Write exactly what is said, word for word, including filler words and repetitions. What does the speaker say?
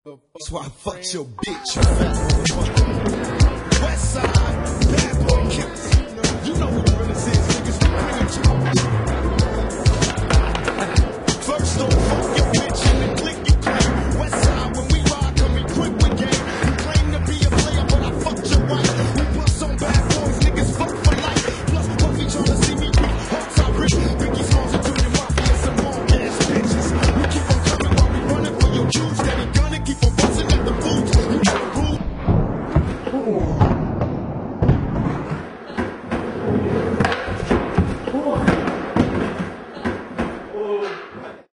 That's why I fucked your bitch, you fat motherfucker. West side.